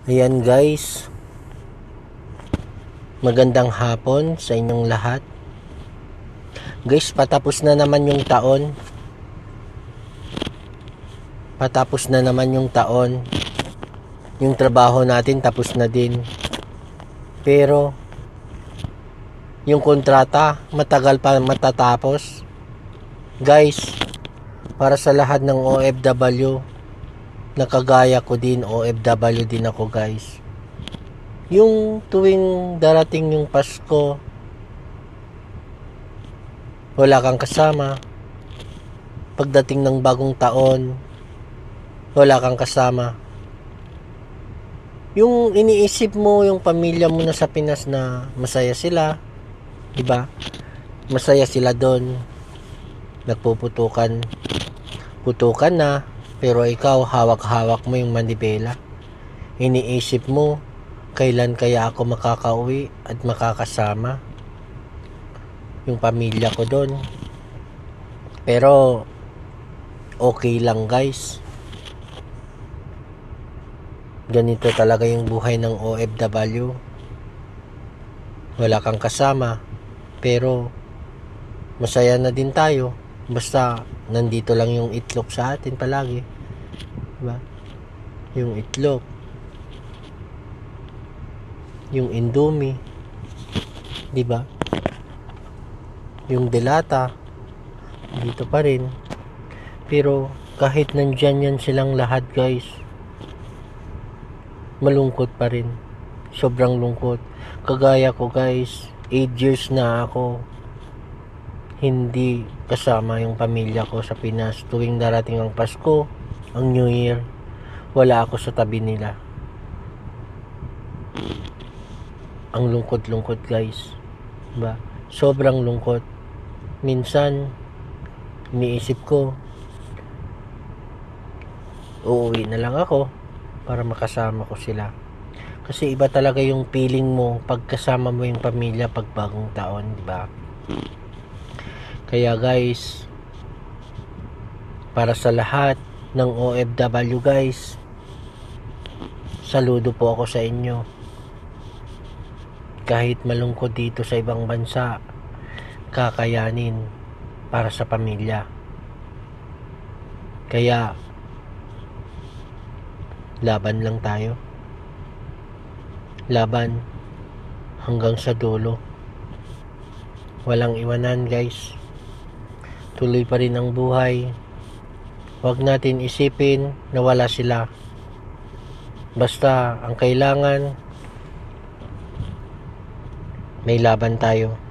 Ayan guys, magandang hapon sa inyong lahat. Guys, patapos na naman yung taon. Yung trabaho natin tapos na din. Pero yung kontrata matagal pa matatapos. Guys, para sa lahat ng OFW, nakagaya ko din, OFW din ako guys. Yung tuwing darating yung Pasko, wala kang kasama. Pagdating ng bagong taon, wala kang kasama. Yung iniisip mo yung pamilya mo na sa Pinas na masaya sila, diba? Masaya sila doon. Putukan na, pero ikaw hawak-hawak mo yung manibela. Iniisip mo, kailan kaya ako makakauwi at makakasama yung pamilya ko doon. Pero okay lang guys. Ganito talaga yung buhay ng OFW. Wala kang kasama, pero masaya na din tayo. Basta nandito lang yung itlog sa atin palagi, diba? Yung itlog, yung Indomie, diba? Yung delata dito pa rin. Pero kahit nandyan yan silang lahat guys, malungkot pa rin. Sobrang lungkot. Kagaya ko guys, 8 years na ako hindi kasama yung pamilya ko sa Pinas. Tuwing darating ang Pasko, ang New Year, wala ako sa tabi nila. Ang lungkot-lungkot guys, diba? Sobrang lungkot. Minsan iniisip ko, uuwi na lang ako para makasama ko sila. Kasi iba talaga yung feeling mo pagkasama mo yung pamilya pag bagong taon, diba? Kaya guys, para sa lahat ng OFW guys, saludo po ako sa inyo. Kahit malungkot dito sa ibang bansa, kakayanin para sa pamilya. Kaya laban lang tayo. Laban hanggang sa dulo. Walang iwanan guys. Tuloy pa rin ang buhay. Huwag natin isipin na wala sila. Basta ang kailangan, may laban tayo.